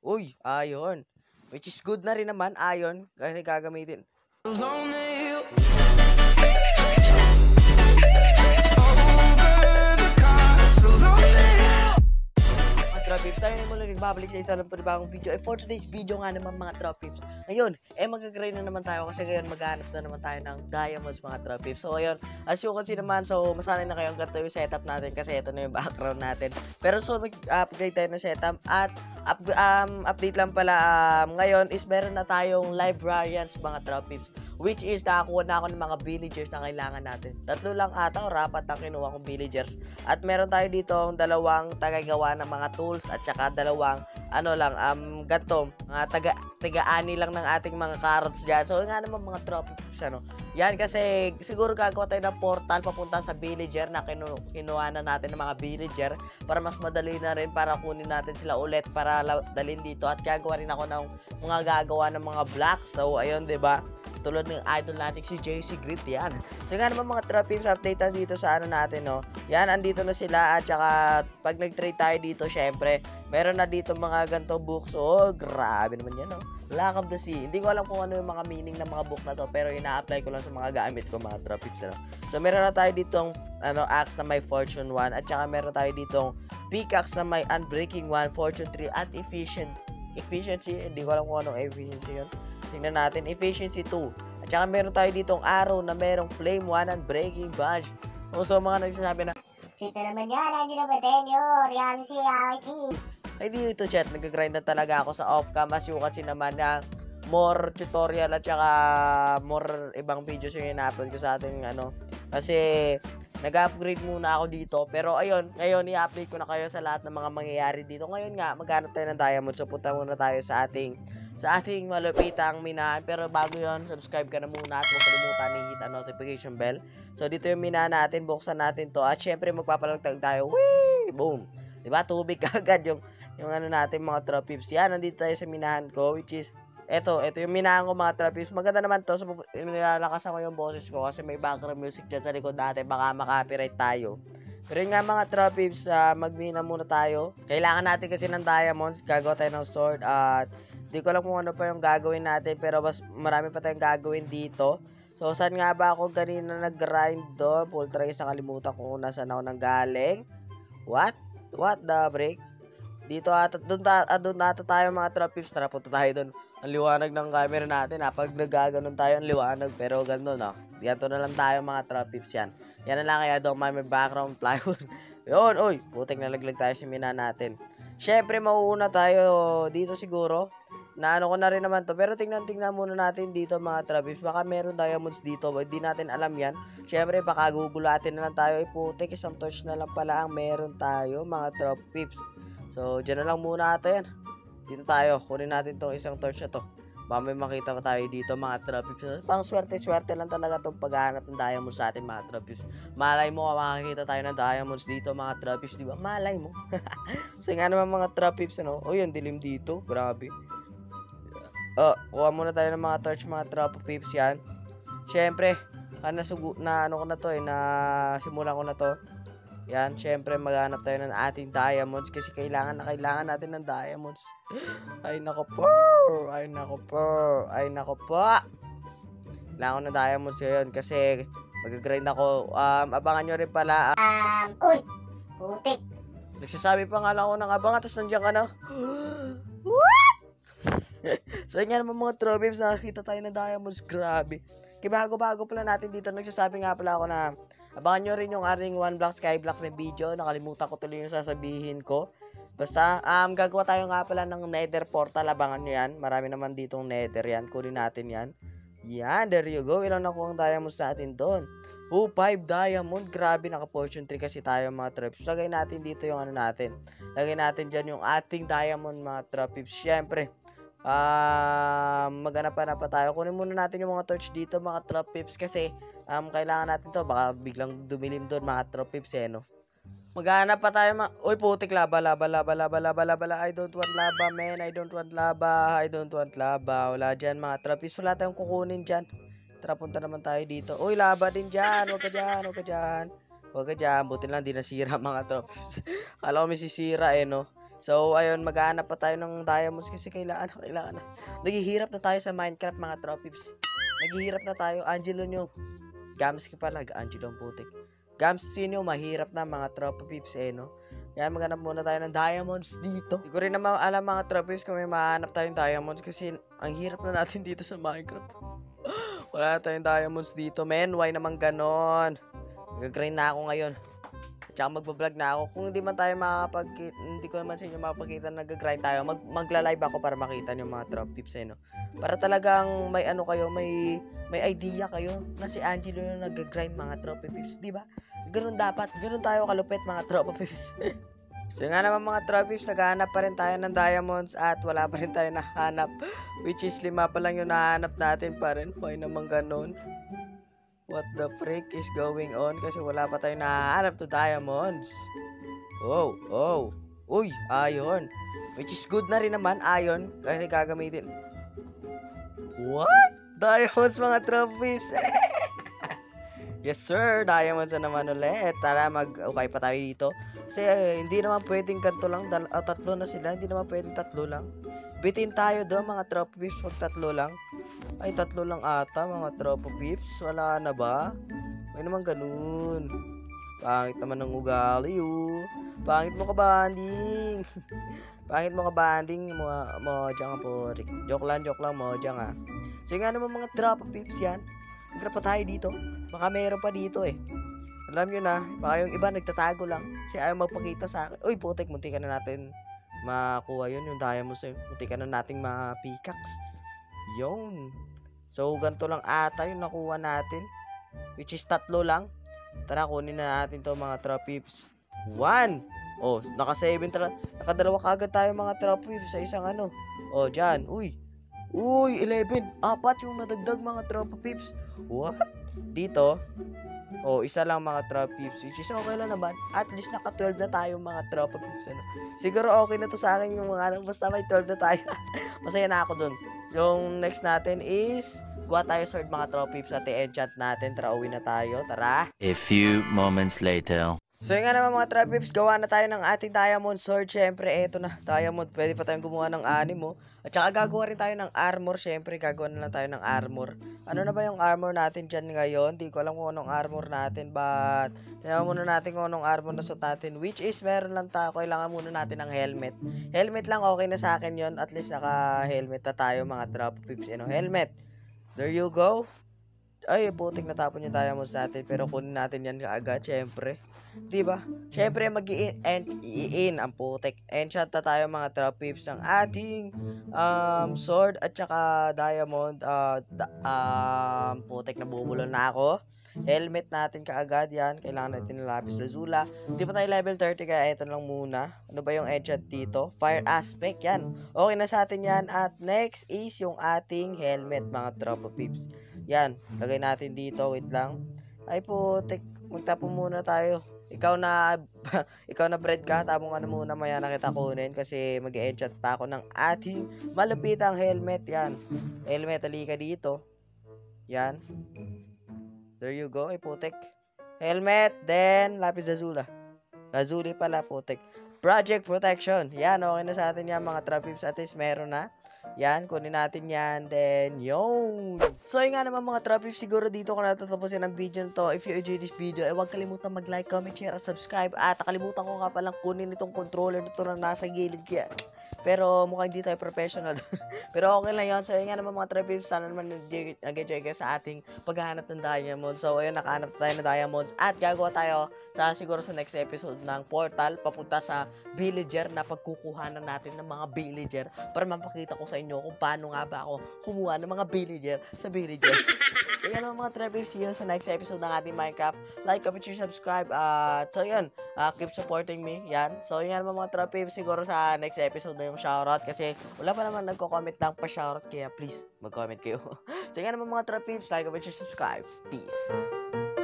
Uy, ayon. Which is good na rin naman, ayon. Kasi gagamitin. Tropips, tayo na mula nagbabalik sa isa ng panibagong video. For today's video nga naman mga Tropips, ngayon, mag-grind na naman tayo kasi ngayon maghanap na naman tayo ng diamonds mga Tropips. So ngayon, as you can see naman, so masanay na kayo ang ganito yung setup natin kasi ito na yung background natin. Pero so mag-upgrade tayo ng setup at update lang pala ngayon is meron na tayong librarians mga Tropips. Which is nakakuha na ako ng mga villagers na kailangan natin. 3 lang ata o 4 ang kinuha kong villagers. At meron tayo dito ang 2 tagagawa ng mga tools at saka 2 ganito, mga taga-ani lang ng ating mga carrots dyan. So nga naman mga Tropips yan kasi siguro gagawa tayo ng portal papunta sa villager na kinuha na natin ng mga villager para mas madali na rin para kunin natin sila ulit para dalhin dito at gagawa rin ako ng mga gagawa ng mga blocks. So ayun, 'di ba? Tulad ng idol natin si JC Grit yan. So nga naman mga Tropips, update dito sa ano natin, no. Yan, andito na sila at saka pag nag-trade tayo dito, syempre, meron na dito mga ganto books. Oh, grabe naman yan, no. Lack of the Sea. Hindi ko alam kung ano yung mga meaning ng mga book na to, pero ina-apply ko lang sa mga gamit ko mga Tropips, no. So meron na tayo ditong axe na may Fortune 1 at saka meron tayo ditong pickaxe na may Unbreaking 1, Fortune 3 at Efficiency. Hindi ko alam kung anong efficiency yun. Tingnan natin, Efficiency 2. At saka meron tayo ditong arrow na merong Flame 1 and Breaking Badge. So mga nagsasabi na, Sito naman yan, nandiyo na ba tenyo? Riyami si Aki. ay dito chat, nag-grind na talaga ako sa off-cam. As you can see naman na more tutorial at saka more ibang videos yung ina-upload ko sa ating kasi nag-upgrade muna ako dito. Pero ayun, ngayon i-update ko na kayo sa lahat ng mga mangyayari dito. Ngayon nga, maghanap tayo ng diamond. So punta muna tayo sa ating malupitang minahan. Pero bago yon, subscribe ka na muna at huwag kalimutan i-hit ang notification bell. So dito yung minahan natin, buksan natin to. At syempre magpapalagtag tayo. Whee! Boom! Diba? Tubig agad yung natin mga Tropips. Yan, nandito tayo sa minahan ko, which is ito yung minahan ko mga Tropips. Maganda naman to. So nilalakasan ko yung boses ko kasi may background music dyan sa likod natin. Baka makapiright tayo. Pero yun nga mga Tropips, magmina muna tayo. Kailangan natin kasi ng diamonds. Gagawa tayo ng sword at di ko alam kung ano pa yung gagawin natin, pero mas marami pa tayong gagawin dito. So, saan nga ba ako kanina nag-grind doon? Full tries, nakalimutan ko kung nasaan ako nang galing. What? What the break? Dito ata, doon ata tayo mga Tropips. Tara, punta tayo doon. Ang liwanag ng camera natin, pag nagaganon tayo, ang liwanag. Pero gano'n, Ganito na lang tayo mga Tropips yan. Yan na lang, kaya doon may background plywood. Yun, uy, putik nalaglag tayo sa mina natin. Syempre, mauuna tayo dito siguro. Na ko na rin naman to. Pero tingnan muna natin dito mga Tropips. Baka meron diamonds dito. Hindi natin alam yan. Syempre, baka gugulatin na lang tayo. Putik, isang torch na lang pala ang meron tayo mga Tropips. So, dyan na lang muna natin. Dito tayo. Kunin natin tong isang torch na to. Baka may makita ko tayo dito mga Tropips. Pang swerte lang talaga itong paghahanap ng diamonds sa atin mga Tropips. Malay mo makakita tayo ng diamonds dito mga Tropips, di ba? Malay mo. So nga naman mga Tropips, O yun, dilim dito. Grabe. Kuha muna tayo ng mga torch mga Tropips yan. Syempre, simulan ko na to. Yan, syempre maghanap tayo ng ating diamonds kasi kailangan natin ng diamonds. Ay nako po. Kailangan ko ng diamonds ngayon kasi mag-grind ako. Abangan nyo rin pala. Uy, putik. Nagsasabi pa nga lang ako ng abangan, tapos nandiyan ka na. What? So yan naman mga Tropips, nakakita tayo ng diamonds. Grabe. Kaya bago pala natin dito, nagsasabi nga pala ako na abangan nyo rin yung ating 1 block skyblock na video. Nakalimutan ko tuloy yung sasabihin ko. Basta, gagawa tayo nga pala ng nether portal. Abangan nyo yan. Marami naman ditong nether yan. Kunin natin yan. Yan, there you go. Ilan nakuha ang diamonds natin doon? 5 diamond. Grabe, naka-fortune 3 kasi tayo mga Tropips. Lagay natin dito yung natin. Lagay natin dyan yung ating diamond mga Tropips. Syempre, maghanap pa tayo. Kunin muna natin yung mga torch dito mga Tropips kasi kailangan natin to. Baka biglang dumilim doon mga Tropips Maghanap pa tayo uy, putik, laba. I don't want lava, man. I don't want lava. Wala dyan mga Tropips. Wala tayong kukunin dyan. Tara, punta naman tayo dito. Uy, laba din dyan. Huwag ka dyan. Buti lang di nasira mga Tropips. Kala ko may sisira So, ayun, maghahanap pa tayo ng diamonds kasi kailangan na. Naghihirap na tayo sa Minecraft, mga tropips. Naghihirap na tayo. Angelo nyo. Gamski pala. Angelo ang putik. Gamski nyo, mahirap na mga tropips no? Kaya maghanap muna tayo ng diamonds dito. Hindi ko rin naman alam mga tropips kung may mahanap tayong diamonds kasi ang hirap na natin dito sa Minecraft. Wala na tayong diamonds dito, men. Why naman ganon? Nag-grind na ako ngayon. Tsaka magbablog na ako. Kung hindi man tayo hindi ko naman sa inyo makapagkita na nag-grind tayo, magla-live ako para makita niyo mga trop tips no. Para talagang may ano kayo, may idea kayo na si Angelo yung nag-grind mga trop tips, di ba? Ganun dapat. Ganun tayo kalupit mga trop tips. So nga naman mga trop tips, naghahanap pa rin tayo ng diamonds at wala pa rin tayo nahanap. Which is 5 pa lang yung nahanap natin pa rin. Why naman ganun? What the frick is going on? Kasi wala pa tayong nahanap to diamonds. Oh. Uy, iron. Which is good na rin naman, iron. Kasi gagamitin. What? Diamonds mga trophies. Yes sir, diamonds na naman ulit. Tara, mag-okay pa tayo dito. Kasi hindi naman pwedeng kanto lang. Tatlo na sila. Hindi naman pwedeng tatlo lang. Bitin tayo doon mga trophies pag tatlo lang. Ay, 3 lang ata, mga tropa pips. Wala na ba? May naman ganun. Pangit naman ng ugali, Pangit mo ka, banding. Pangit mo ka, banding. Mo dyan po. Joke lang, mo dyan So, nga naman mga tropa pips yan. Nagtra pa tayo dito. Baka meron pa dito Alam nyo na, baka yung iba nagtatago lang. Kasi ayaw magpakita sa akin. Uy, putek, munti ka na natin makuha yun. Yung diamonds yun. Munti ka na nating ma-pickaxe. Yun. So, ganito lang ata yung nakuha natin. Which is 3 lang. Tara, kunin na natin to mga tropips. 1. Oh, naka-7 talaga. Nakadalawa kagad tayo mga tropips sa isang ano. Oh, dyan. Uy, 11. 4 yung nadagdag mga tropips. What? Dito. Oh, isa lang mga tropips. Which is okay lang naman. At least naka-12 na tayo mga tropips. Siguro okay na to sa akin yung mga basta may 12 na tayo. Masaya na ako dun. Yung next natin is kuha tayo sword mga tropips at i-enchant natin. Tara, uwi na tayo. Tara. A few moments later. So yun nga naman mga tropips, gawa na tayo ng ating diamond sword. Syempre, eto na, diamond. Pwede pa tayong gumawa ng 6 At saka gagawa rin tayo ng armor. Syempre, gagawa na lang tayo ng armor. Ano na ba yung armor natin dyan ngayon? Di ko alam kung anong armor natin. But, tingnan muna natin kung anong armor na suot natin. Which is, meron lang tayo. Kailangan muna natin ng helmet. Helmet lang, okay na sa akin yon. At least naka-helmet na tayo mga tropips. Helmet. There you go. Ay, putik natapon yung diamonds natin. Pero kunin natin yan kaagad, syempre. Diba? Syempre, mag-i-in ang putik. Enchant na tayo mga tropips ng ating sword at saka diamond. Putik, nabubulol na ako. Helmet natin kaagad yan. Kailangan natin ng lapis lazuli. Hindi pa tayo level 30 kaya ito lang muna. Ano ba yung enchant dito? Fire aspect yan. Okay na sa atin yan. At next is yung ating helmet mga tropa peeps. Yan. Lagay natin dito. Wait lang. Ay putik. Magtapo muna tayo. Ikaw na bread ka. Tapong ano muna maya na kita kunin. Kasi mag-enchant pa ako ng ating malupitang helmet. Yan. Helmet. Halika dito. Yan. There you go, putik. Helmet, then lapis lazuli. Lazuli pala, putik. Project protection. Yan, okay na sa atin yan, mga tropips. At least meron na. Yan, kunin natin yan. Then, yun. So, yun nga naman mga tropips. Siguro dito ko natatapusin ang video na to. If you enjoyed this video, huwag kalimutan mag-like, comment, share, at subscribe. At nakalimutan ko nga palang kunin itong controller na to na nasa gilid kaya. Pero mukhang hindi tayo professional. Pero okay lang yun. So, yun nga naman mga tropips. Sana naman nag-enjoy kayo sa ating paghahanap ng diamonds. So, ayun, nakahanap tayo ng diamonds. At gagawa tayo siguro sa next episode ng portal papunta sa villager na pagkukuhanan natin ng mga villager para mapakita ko sa inyo kung paano nga ba ako kumuha ng mga villager sa villager. So, yun naman mga tropips. See you sa next episode ng ating Minecraft. Like, comment, share, subscribe. So, yun. Keep supporting me. Yan. So, yun naman mga tropips. Siguro sa next episode na yung shoutout kasi wala pa naman nagko-comment lang pa shoutout kaya please mag-comment kayo. So yan naman mga tropips, like, comment, share, subscribe. Peace.